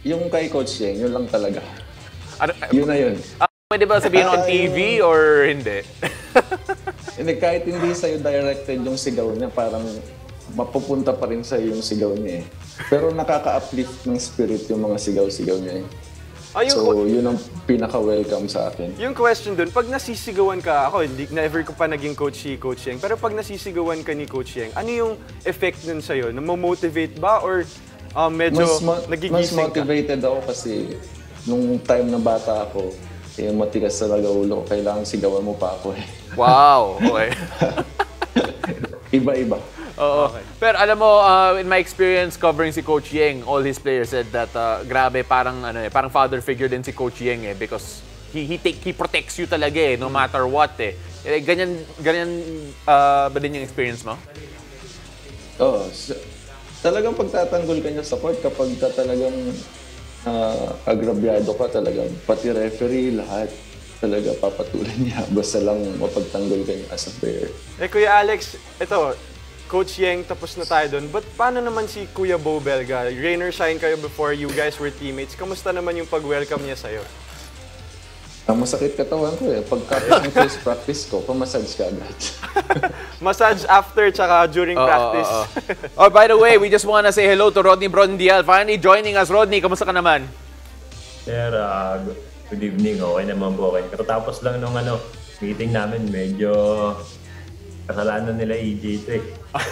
Yung kay Coach Yeng, yun lang talaga. Ano, Yun na yun. pwede ba sabihin on TV or hindi? Hindi, kahit hindi sa'yo directed yung sigaw niya, parang mapupunta pa rin sa'yo yung sigaw niya eh. Pero nakaka-uplift ng spirit yung mga sigaw-sigaw niya eh. So, yun ang pinaka-welcome sa akin. Yung question dun, pag nasisigawan ka, ako, never ko pa naging coach si Coach Yeng, pero pag nasisigawan ka ni Coach Yeng, ano yung effect nun sa'yo? Namomotivate ba or medyo nagigising mas motivated ako kasi nung time na bata ako, eh, matigas talaga ulo ko. Kailangan sigawan mo pa ako eh. Wow, okay. Iba-iba. Oo. Okay. Pero alam mo, in my experience covering si Coach Yeng, all his players said that grabe, parang parang father figure din si Coach Yeng eh, because he protects you talaga eh, no matter what eh. Ganyan ba din yung experience mo? Oo. Talagang pagtatanggol ka niya sa court kapag ka talagang agrabyado ka talaga, pati referee, lahat talaga papatulan niya. Basta lang mapagtanggol ka niya as a player. Kuya Alex, ito, Coach Yeng, tapos na tayo doon. But paano naman si Kuya Bo Belga? Rain or shine kayo before you guys were teammates. Kamusta naman yung pag-welcome niya sa'yo? Masakit katawan ko eh. Pagkatapos ng first practice ko, pamassage ka agad. Massage after tsaka during practice. Oh, by the way, we just wanna say hello to Rodney Brondial. Finally joining us. Rodney, kamusta ka naman? Sir, good evening. Okay naman po. Okay. Katapos lang nung meeting namin, medyo kasalanan nila EJ ito eh.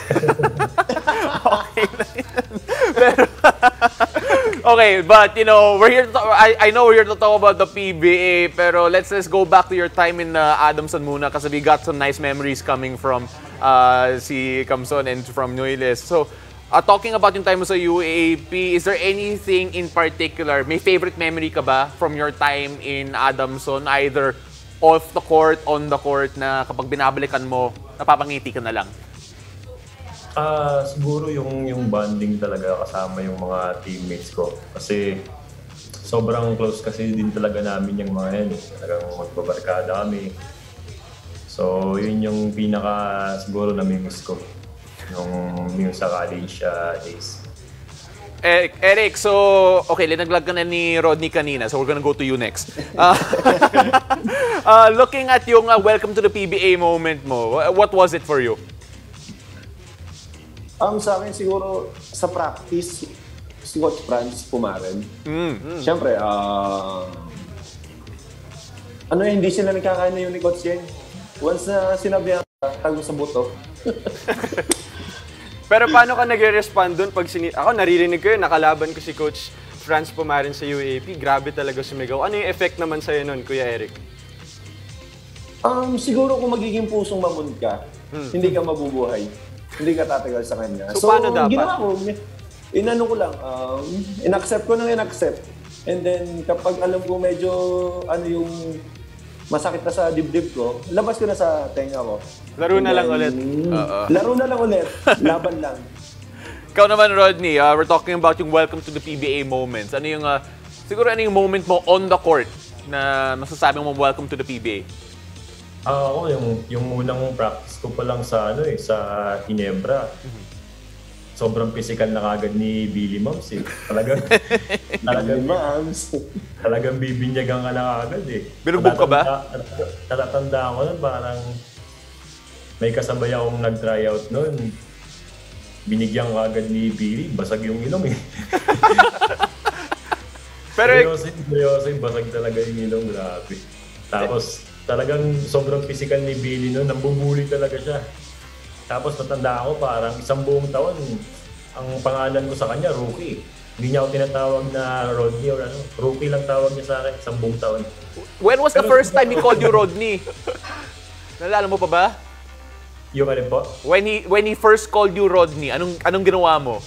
Okay lang yan. Pero, okay, but you know, we're here to talk, I know we're here to talk about the PBA, pero let's go back to your time in Adamson muna kasi we got some nice memories coming from si Kamson and from Noyles. So, talking about yung time mo sa UAAP, is there anything in particular, may favorite memory ka ba from your time in Adamson, either off the court, on the court, na kapag binabalikan mo, napapangiti ka na lang? Siguro yung bonding talaga kasama yung mga teammates ko. Kasi sobrang close kasi din talaga namin yung mga yan. Talagang magbabarkada kami. So yun yung pinaka siguro namimiss ko. Yung sa college days. Eric, so, okay, linaglag ka na ni Rodney kanina, so we're gonna go to you next. Looking at yung welcome to the PBA moment mo, what was it for you? Sa akin siguro, sa practice, si Coach Franz Pumaren. Siyempre, hindi sila nagkakain na yun ni Coach Yeng. Once na sinabi tago sa buto. Pero paano ka nag-respond dun pag ako naririnig ko yun, nakalaban ko si Coach Franz Pumaren sa UAAP, grabe talaga sumigaw. Ano yung effect naman sa'yo nun, Kuya Eric? Siguro kung magiging pusong mamon ka, hindi ka mabubuhay. Hindi ka tatagal sa kanya. So paano dapat? Ginawa ko, inano ko lang, in-accept ko nang in-accept. And then kapag alam ko medyo yung masakit na sa dibdib ko, labas ko na sa tenga ko. Laro na lang ulit. Laro na lang ulit. Laban lang. Ikaw naman, Rodney, we're talking about yung welcome to the PBA moments. Ano yung, siguro ano yung moment mo on the court na masasabi mo welcome to the PBA? Ako, yung unang practice ko pa lang sa sa Ginebra. Sobrang physical na kagad ni Billy Moms eh. Talagang bibinyagan ka na kagad eh. Binugbog ka ba? Tatatandaan ko nun, parang may kasabay akong nag-tryout nun. Binigyan kagad ni Billy, basag yung ilong eh. Pero seryoso, basag talaga yung ilong, grabe. Tapos talagang sobrang physical ni Billy nun, nambubuli talaga siya. Tapos natanda ako parang isang buong taon, ang pangalan ko sa kanya, Rookie. Hindi niya ako tinatawag na Rodney or Rookie lang tawag niya sa akin, isang buong taon. When was the first time he called you Rodney? Nalala mo pa ba? Yung ano po? When he first called you Rodney, anong ginawa mo?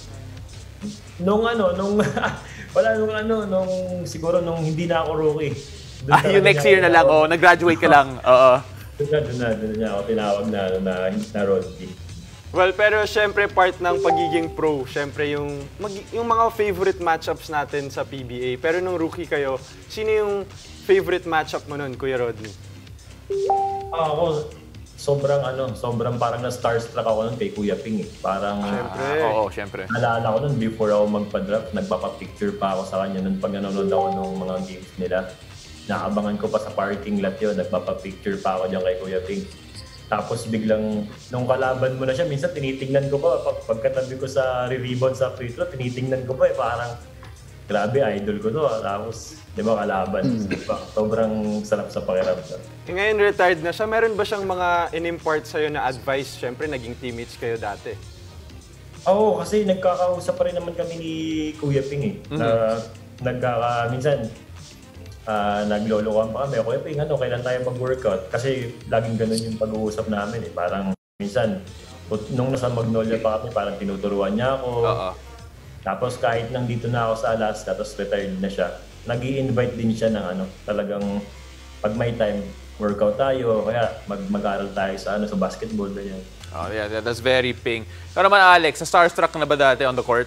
Siguro nung hindi na ako rookie. Yung next year na lang, nag-graduate ka lang. Doon na niya ako tinawag na Rodney. Well, pero syempre part ng pagiging pro, syempre yung mga favorite matchups natin sa PBA. Pero nung rookie kayo, sino yung favorite matchup mo nun, Kuya Rodney? Ako, sobrang parang na-starstruck ako nun kay Kuya Ping eh. Parang, Oo, syempre. naalala ko nun before ako magpa-draft, nagpapapicture pa ako sa kanya nun pag nanonood ako ng mga games nila. Naabangan ko pa sa parking lot yun, nagpapapicture pa ako dyan kay Kuya Ping. Tapos biglang, nung kalaban mo na siya, minsan tinitingnan ko pa, pagkatabi ko sa re-rebound sa free throw, tinitingnan ko pa eh, parang, grabe, idol ko to. Tapos, di ba, kalaban. Diba? Sobrang sarap sa pakiramdam. Ngayon retired na siya, meron ba siyang mga in-impart sa'yo na advice? Siyempre, naging teammates kayo dati. Oo, kasi nagkakausap pa rin naman kami ni Kuya Ping eh. Minsan, naglolokohan pa kami. Kuya Ping, kailan tayo mag-workout? Kasi laging ganun yung pag-uusap namin eh. Parang minsan, nung nasa Magnolia pa kami, parang tinuturuan niya ako. Tapos kahit nandito na ako sa Alaska, tapos retired na siya, nag-i-invite din siya ng talagang pag may time, workout tayo, kaya mag-aral tayo sa basketball, ganyan. Oh, yeah, that's very Ping. Pero naman Alex, starstruck na ba dati on the court?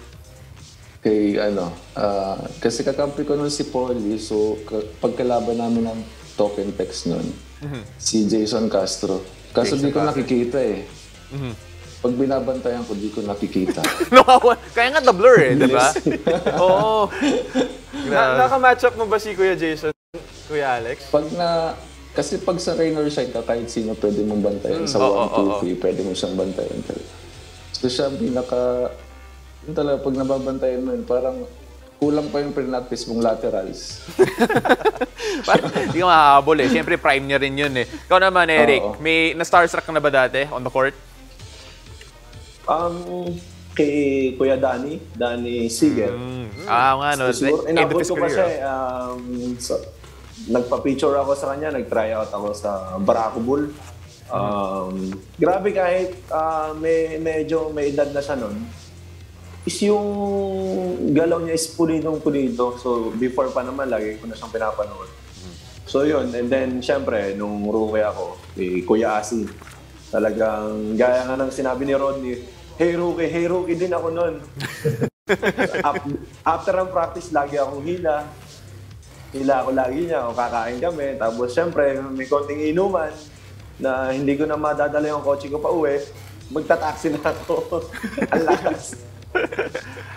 Kasi kakampi ko nun si Paulie, so pagkalaban namin ng talk and text nun, si Jason Castro. Kaso di ko nakikita eh. Pag binabantayan ko, di ko nakikita. Kaya nga the blur eh, di ba? Oo. Naka-match up mo ba si Kuya Jason, Kuya Alex? Kasi pag sa rain or shine ka, kahit sino pwede mong bantayan. Sa 1, 2, 3, pwede mo siyang bantayan. So siya yun talaga, pag nababantayan mo yun, parang kulang pa yung pre-practice mong laterals. Hindi ka makahabol eh. Siyempre prime niya rin yun eh. Ikaw naman, Eric, may na-starstruck ka na ba dati on the court? Kay Kuya Danny Siger. Nga no. Siguro, inabot ko pa siya eh. Nagpa-picture ako sa kanya, nag-tryout ako sa Barako Bull. Grabe kahit medyo may edad na siya nun, is yung galaw niya is pulidong-pulido. So before pa naman, lagi ko na siyang pinapanood. So yun, and then syempre, nung rookie ako, Kuya Asi, talagang gaya nga ng sinabi ni Rodney, hey rookie din ako nun. After ang practice, lagi akong hila ako lagi niya, o kakain kami. Tapos syempre, may konting inuman na hindi ko na madadala yung kotse ko pa uwi, magta-taxi na ako. Ang lakas.